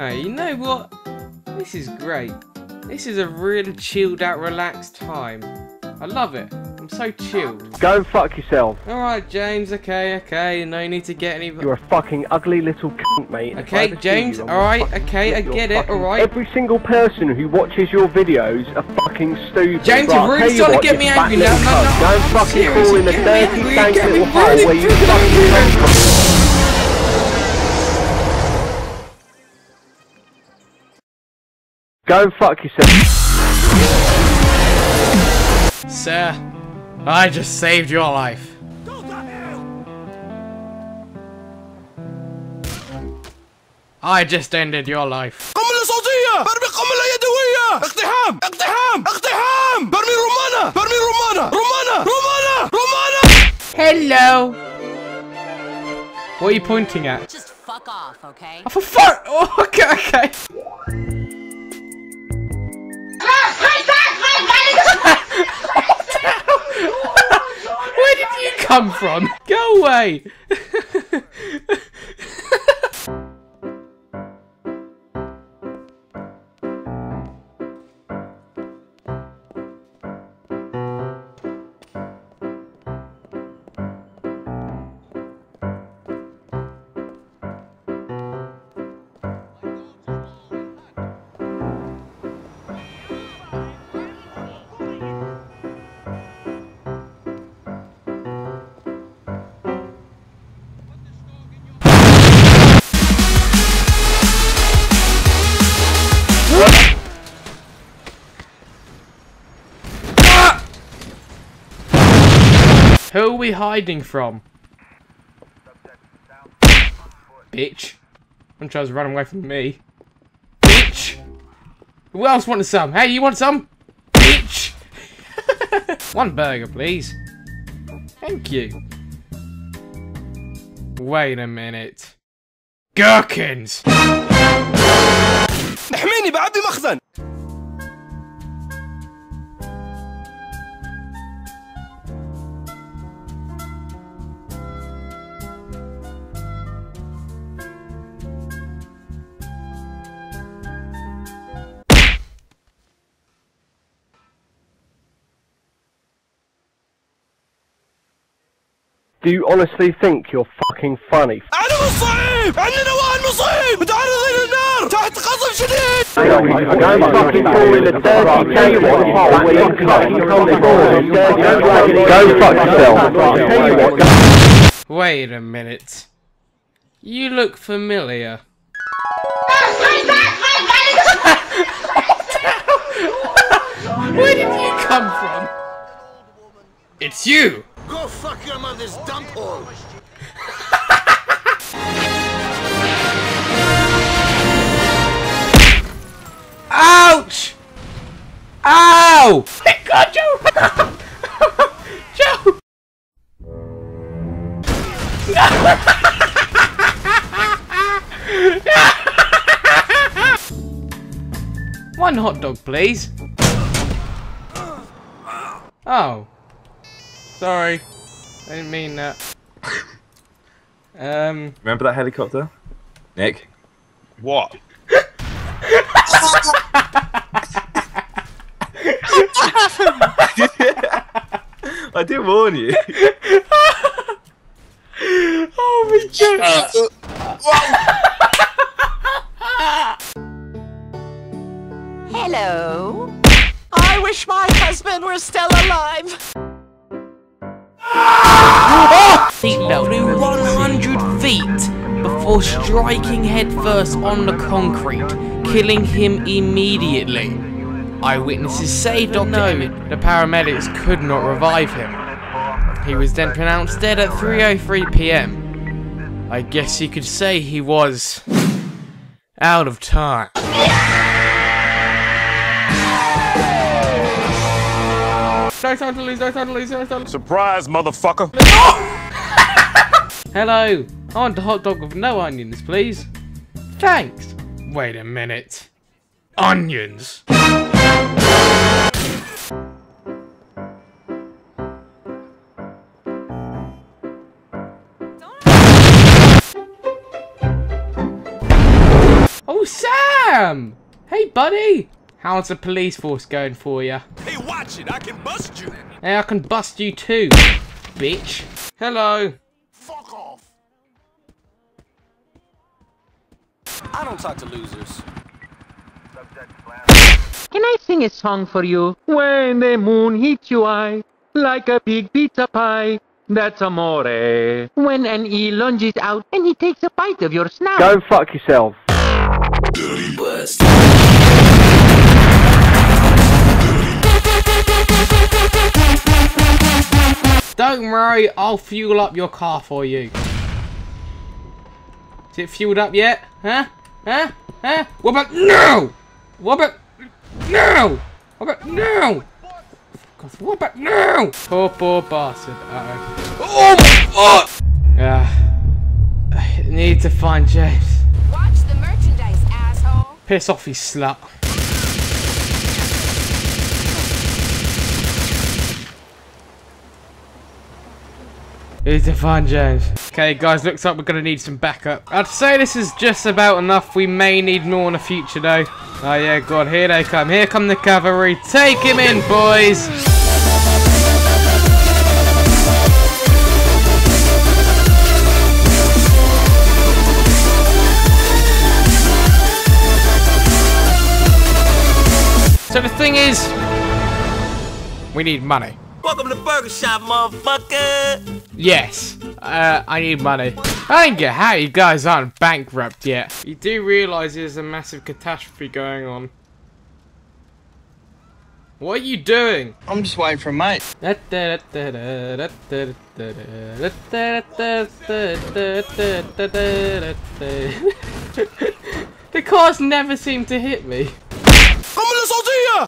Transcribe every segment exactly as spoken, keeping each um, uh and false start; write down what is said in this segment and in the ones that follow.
Hey, you know what? This is great. This is a really chilled out, relaxed time. I love it. I'm so chilled. Go and fuck yourself. Alright, James, okay, okay. No need to get any... You're a fucking ugly little cunt, mate. Okay, James, alright, okay, I get it, alright. Every single person who watches your videos are fucking stupid. James, right, you're really starting to get me angry now. No, no, Go and fucking fall in the dirty, dank little hole where you fucking come from. Go and fuck yourself. Sir, I just saved your life. I just ended your life. قنبلة صوتية! برمي قنبلة يدوية! اقتحام! اقتحام! اقتحام! برمي رمانة! برمي رمانة! رمانة! رمانة! رمانة! Hello! What are you pointing at? Just fuck off, okay? Oh, for fuck! Oh, okay, okay. Where did you come from? Go away! Who are we hiding from? Bitch. I'm trying to run away from me. Bitch! Who else wanted some? Hey, you want some? Bitch! One burger, please. Thank you. Wait a minute. Gherkins! احميني بعبي مخزن! Do you honestly think you're fucking funny? أنا مصيب! عندنا واحد مصيب! متعرضين للنار! تحت قصف شديد! Go and fucking fall in the dirty, dank little hole where you fucking come from. Go fuck yourself. I tell you what, go. Wait a minute. You look familiar. Where did you come from? It's you! Go fuck your mother's dump hole! Ouch! Ow! My God, Joe! Joe! One hot dog, please. Oh. Sorry. I didn't mean that. Um. Remember that helicopter? Nick? What? I did warn you. Oh my God. Hello? I wish my husband were still alive. Seatbelt flew one hundred feet before striking headfirst on the concrete, killing him immediately. Eyewitnesses say Doctor Emmett, the paramedics could not revive him. He was then pronounced dead at three oh three p m I guess you could say he was out of time. No time to lose, no time to lose, no time to... Surprise, motherfucker! Hello, I want a hot dog with no onions, please. Thanks. Wait a minute. Onions? Oh, Sam! Hey, buddy! How's the police force going for you? Hey, watch it. I can bust you. Hey, I can bust you too, bitch. Hello. Fuck off. I don't talk to losers. Can I sing a song for you? When the moon hits your eye, like a big pizza pie, that's amore. When an eel lunges out and he takes a bite of your snout. Go fuck yourself. Don't worry, I'll fuel up your car for you. Is it fueled up yet? Huh? Huh? Huh? What about no? What about no? What about no? God, what about no? Poor, poor bastard. Uh-oh. Oh my god! Uh, I need to find James. Watch the merchandise, asshole. Piss off, you slut. Need to find James. Okay, guys, looks like we're gonna need some backup. I'd say this is just about enough. We may need more in the future, though. Oh yeah, God, here they come. Here come the cavalry. Take him in, boys. So the thing is, we need money. Welcome to Burger Shop, motherfucker. Yes, uh, I need money. I don't get how you guys aren't bankrupt yet. You do realise there's a massive catastrophe going on. What are you doing? I'm just waiting for a mate. The cars never seem to hit me. قنبلة صوتية.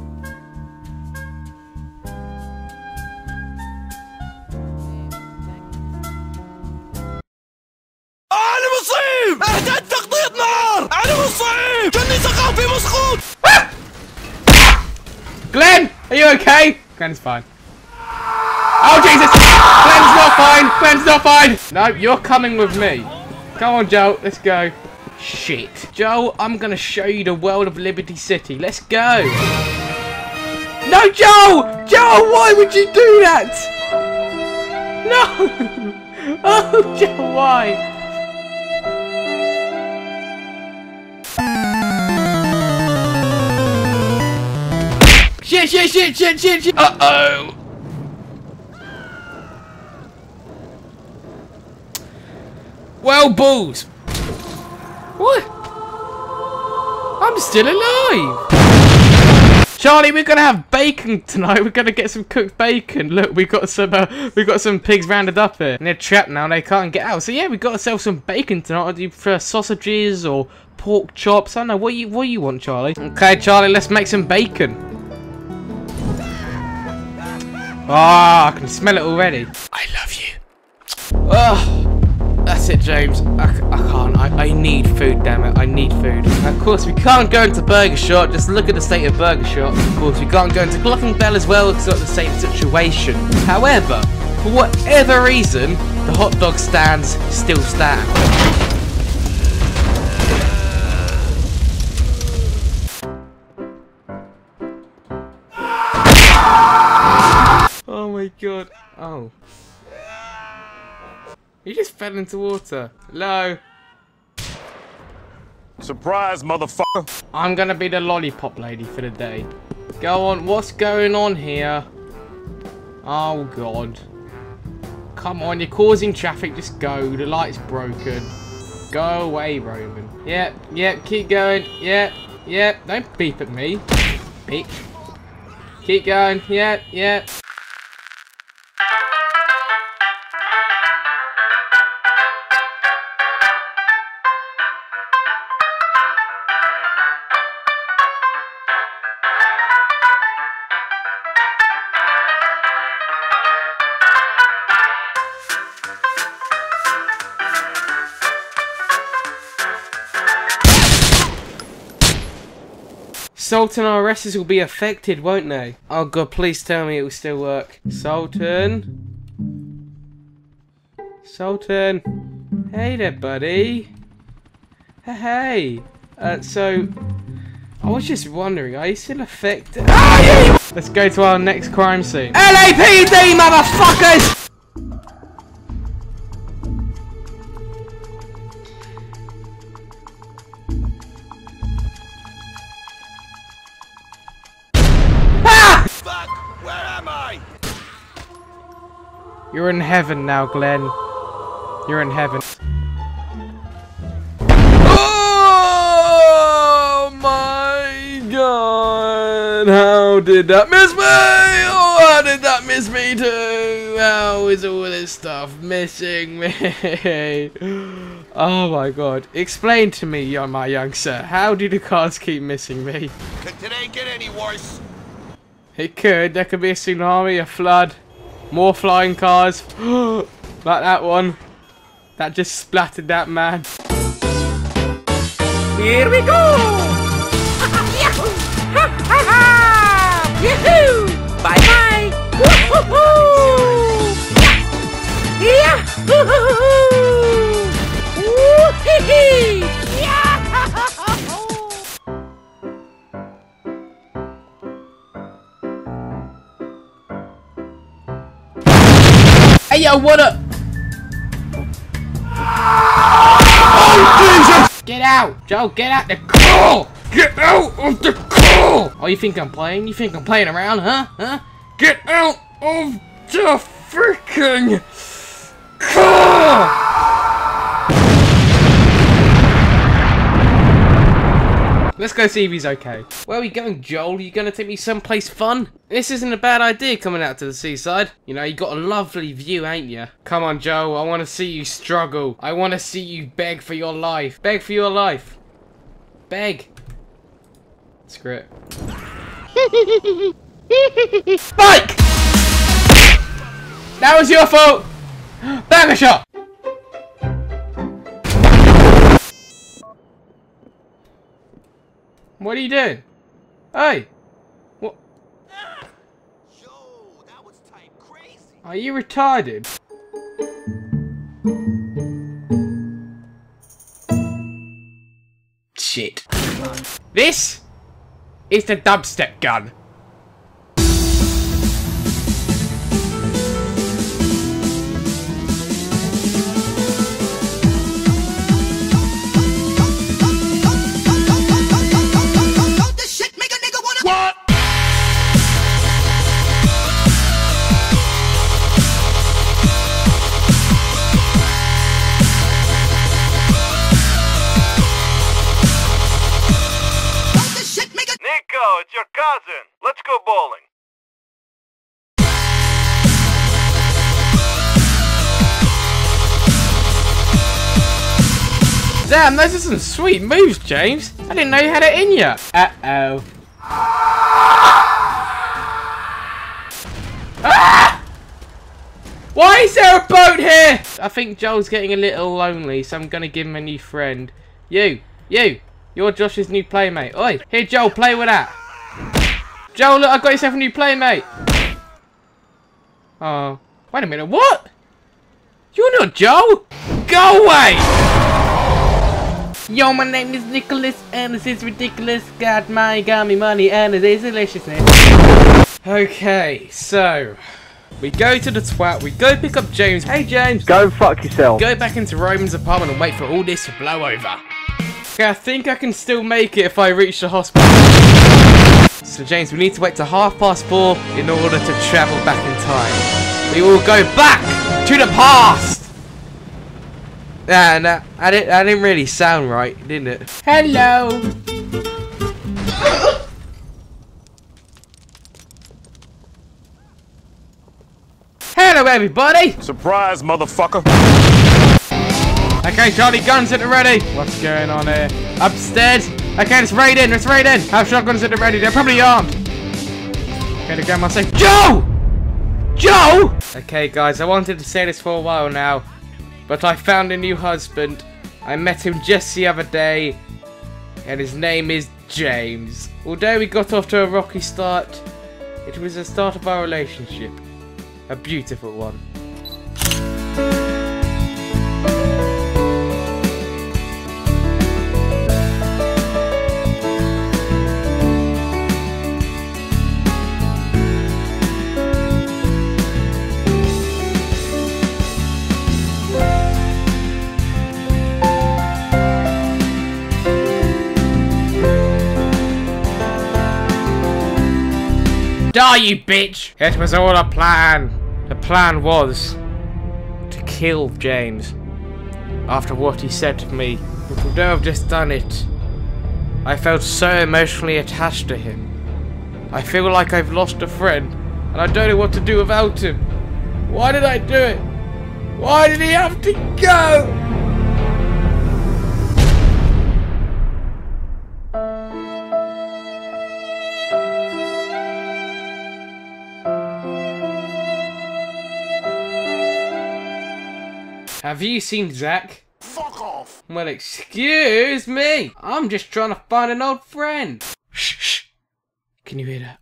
أنا مصيب. اعداد تقضية نار. أنا مصيب. كني ثقافي مسخوط. Glenn, are you okay? Glenn's fine. Oh Jesus! Glenn's not fine. Glenn's not fine. No, you're coming with me. Come on, Joe. Let's go. Shit. Joe, I'm gonna show you the world of Liberty City. Let's go. No, Joe! Joe, why would you do that? No! Oh, Joe, why? Shit, shit, shit, shit, shit, shit. Uh-oh. Well, balls. What? I'm still alive. Charlie, we're gonna have bacon tonight. We're gonna get some cooked bacon. Look, we got some. Uh, we got some pigs rounded up here, and they're trapped now. And they can't get out. So yeah, we got ourselves some bacon tonight. Do you prefer sausages or pork chops? I don't know. What you What you want, Charlie? Okay, Charlie, let's make some bacon. Ah, oh, I can smell it already. I love you. Oh, that's it, James. I, I can't. I, I need food, damn it. I need food. Of course, we can't go into Burger Shot. Just look at the state of Burger Shot. Of course, we can't go into Glockenbell as well. It's not the same situation. However, for whatever reason, the hot dog stands still stand. Oh my god. Oh. He just fell into water. Hello. Surprise, motherfucker. I'm gonna be the lollipop lady for the day. Go on, what's going on here? Oh god. Come on, you're causing traffic, just go. The light's broken. Go away, Roman. Yep, yep, keep going. Yep, yep. Don't beep at me. Bitch. Keep going. Yep, yep. Sultan R Ss will be affected, won't they? Oh god, please tell me it will still work. Sultan? Sultan? Hey there, buddy. Hey, hey. Uh, so, I was just wondering, are you still affected? Ah, yeah! Let's go to our next crime scene. L A P D, motherfuckers! Fuck! Where am I? You're in heaven now, Glenn. You're in heaven. Oh my god! How did that miss me? Oh, how did that miss me too? How is all this stuff missing me? Oh my god. Explain to me, young, my young sir. How do the cars keep missing me? Could today get any worse? It could. There could be a tsunami, a flood, more flying cars. Like that one. That just splattered that man. Here we go! Yahoo! Ha ha ha! Yahoo! Bye bye! Woo-hoo-hoo! Yeah! Yahoo! Woo-hee-hee! Hey yo, what up? Oh Jesus! Get out! Joe, get out the car! Get out of the car! Oh, you think I'm playing? You think I'm playing around, huh? Huh? Get out of the freaking car! Let's go see if he's okay. Where are we going, Joel? You gonna take me someplace fun? This isn't a bad idea coming out to the seaside. You know, you got a lovely view, ain't you? Come on, Joel. I want to see you struggle. I want to see you beg for your life. Beg for your life. Beg. Screw it. Spike! That was your fault! Banger shot! What are you doing? Hey! What? Yo, that was tight crazy. Are you retarded? Shit. This is the dubstep gun. It's your cousin. Let's go bowling. Damn, those are some sweet moves, James. I didn't know you had it in you. Uh-oh. Ah! Why is there a boat here? I think Joel's getting a little lonely, so I'm gonna give him a new friend. You, you, you're Josh's new playmate. Oi, here Joel, play with that. Joel, look, I got yourself a new playmate. Oh, wait a minute, what? You're not Joel? Go away! Yo, my name is Nicholas, and this is ridiculous. Got my gummy money, and it is deliciousness. Okay, so we go to the twat. We go pick up James. Hey, James. Go fuck yourself. Go back into Roman's apartment and wait for all this to blow over. Okay, I think I can still make it if I reach the hospital. So, James, we need to wait till half past four in order to travel back in time. We will go back to the past. Nah, nah, I didn't, I didn't really sound right, didn't it? Hello! Hello, everybody! Surprise, motherfucker. Okay, Charlie, guns at the ready. What's going on here? Upstairs. Okay, let's raid in, let's raid in. Have shotguns at the ready, they're probably armed. Okay, the grandma safe. Joe! Joe! Okay, guys, I wanted to say this for a while now. But I found a new husband. I met him just the other day. And his name is James. Although we got off to a rocky start, it was the start of our relationship. A beautiful one. Die, you bitch! It was all a plan. The plan was to kill James. After what he said to me, he could have just done it. I felt so emotionally attached to him. I feel like I've lost a friend, and I don't know what to do without him. Why did I do it? Why did he have to go? Have you seen Zach? Fuck off! Well, excuse me. I'm just trying to find an old friend. Shh, shh. Can you hear that?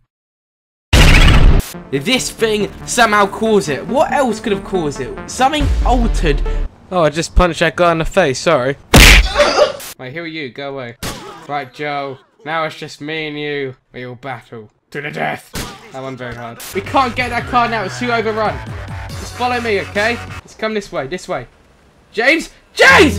This thing somehow caused it. What else could have caused it? Something altered. Oh, I just punched that guy in the face. Sorry. Wait, who are you? Go away. Right, Joe. Now it's just me and you. We will battle to the death. That one very hard. We can't get that car now. It's too overrun. Just follow me, okay? Let's come this way. This way. James! James!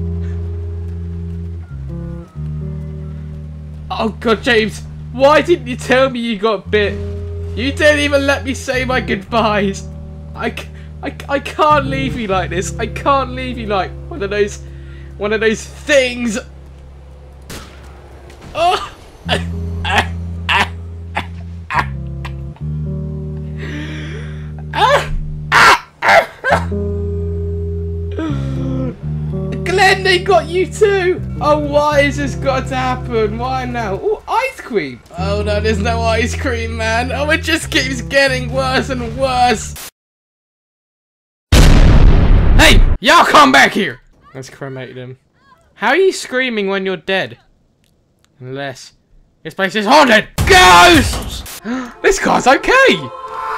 Oh god, James! Why didn't you tell me you got bit? You didn't even let me say my goodbyes. I, I, I can't leave you like this. I can't leave you like one of those, one of those things. Oh! Glenn, they got you too! Oh, why has this got to happen? Why now? Oh, ice cream! Oh no, there's no ice cream, man. Oh, it just keeps getting worse and worse. Hey! Y'all come back here! Let's cremate him. How are you screaming when you're dead? Unless this place is haunted! Ghosts! This car's okay!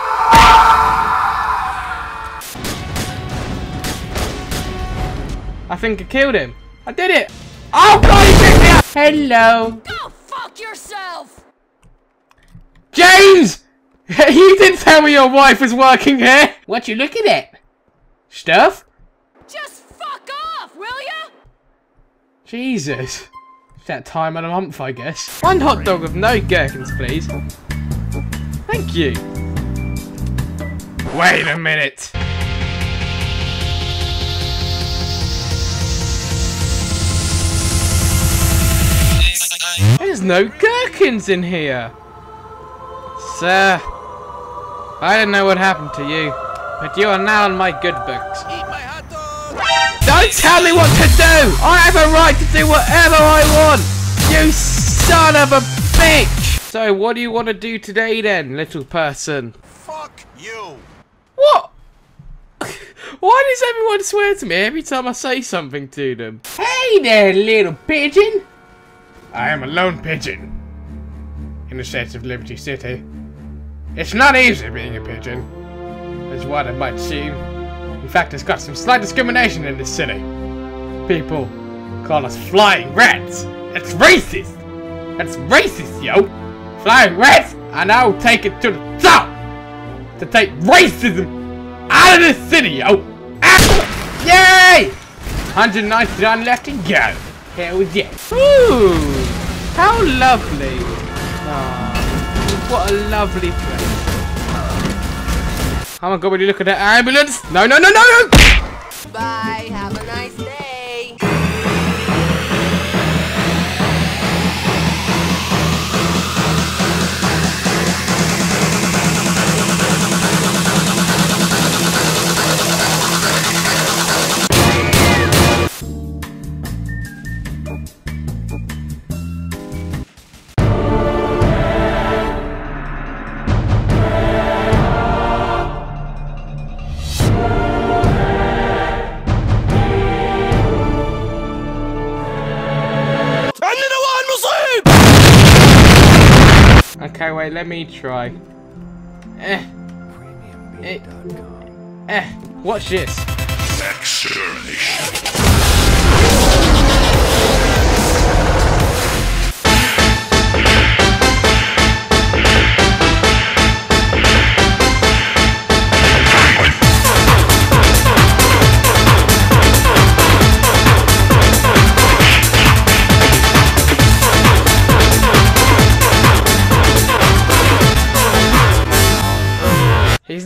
I think I killed him. I did it! Oh god, he picked me up! Hello! Go fuck yourself! James! You didn't tell me your wife was working here! What you looking at? Stuff? Just fuck off, will ya? Jesus. It's that time of the month, I guess. One hot dog with no gherkins, please. Thank you. Wait a minute. There's no gherkins in here. Sir, I don't know what happened to you, but you are now in my good books. Eat my hot dog! Don't tell me what to do! I have a right to do whatever I want! You son of a bitch! So what do you want to do today then, little person? Fuck you! What? Why does everyone swear to me every time I say something to them? Hey there, little pigeon! I am a lone pigeon in the streets of Liberty City. It's not easy being a pigeon, as what it might seem. In fact, it's got some slight discrimination in this city. People call us flying rats. It's racist. It's racist, yo. Flying rats, and I'll take it to the top to take racism out of this city, yo. Ah! Yay! one hundred ninety-nine left to go. Hell yeah. Ooh, how lovely. Oh, what a lovely place. Oh my god, when you look at that ambulance. No, no, no, no, no! Bye, have a nice day. Okay, wait, let me try. Eh. Eh. Eh. Watch this. Extermination.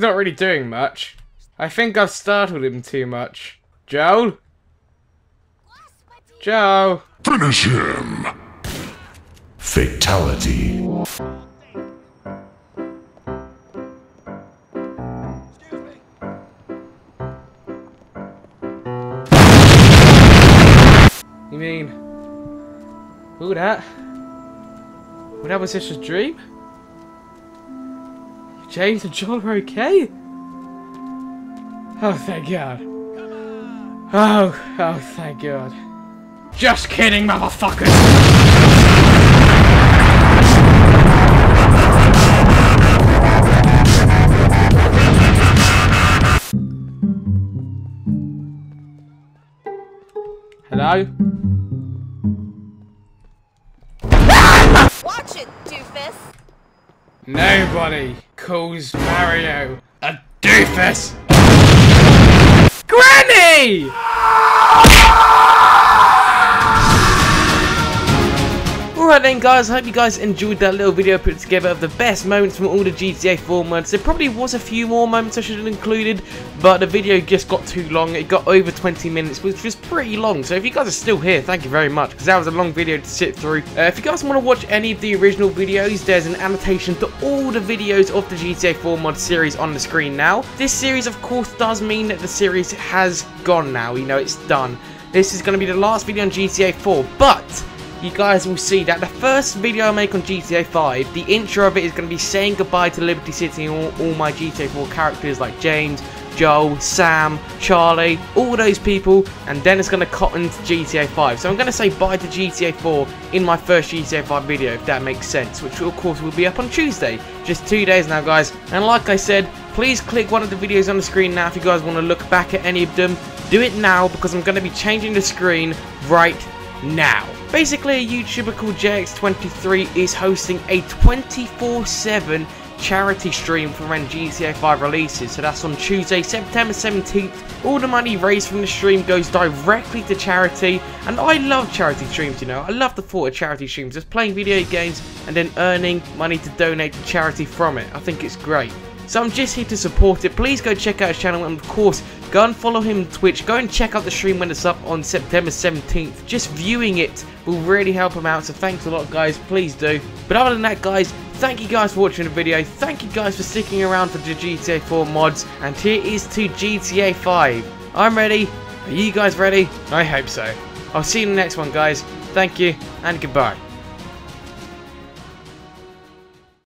not really doing much. I think I've startled him too much. Joel? Joe? Finish him! Fatality. You mean... Ooh, that? Well, that was just a dream? James and John are okay? Oh, thank God. Oh, oh, thank God. Just kidding, motherfuckers! Hello? Watch it, doofus. Nobody calls Mario a doofus! Granny! Alright then guys, I hope you guys enjoyed that little video I put together of the best moments from all the G T A four mods. There probably was a few more moments I should have included, but the video just got too long. It got over twenty minutes, which was pretty long. So if you guys are still here, thank you very much, because that was a long video to sit through. Uh, if you guys want to watch any of the original videos, there's an annotation to all the videos of the G T A four mod series on the screen now. This series, of course, does mean that the series has gone now. You know, it's done. This is going to be the last video on G T A four, but you guys will see that the first video I make on G T A five, the intro of it is going to be saying goodbye to Liberty City and all, all my G T A four characters like James, Joel, Sam, Charlie, all those people, and then it's going to cut into G T A five. So I'm going to say bye to G T A four in my first G T A five video, if that makes sense, which of course will be up on Tuesday. Just two days now, guys. And like I said, please click one of the videos on the screen now if you guys want to look back at any of them. Do it now, because I'm going to be changing the screen right now. Basically, a YouTuber called J X twenty-three is hosting a twenty-four seven charity stream for when G T A five releases. So that's on Tuesday, September seventeenth. All the money raised from the stream goes directly to charity, and I love charity streams, you know. I love the thought of charity streams, just playing video games and then earning money to donate to charity from it. I think it's great. So I'm just here to support it. Please go check out his channel, and of course, go and follow him on Twitch. Go and check out the stream when it's up on September seventeenth. Just viewing it will really help him out, so thanks a lot, guys. Please do. But other than that, guys, thank you guys for watching the video. Thank you guys for sticking around for the G T A four mods. And here is to G T A five. I'm ready. Are you guys ready? I hope so. I'll see you in the next one, guys. Thank you, and goodbye.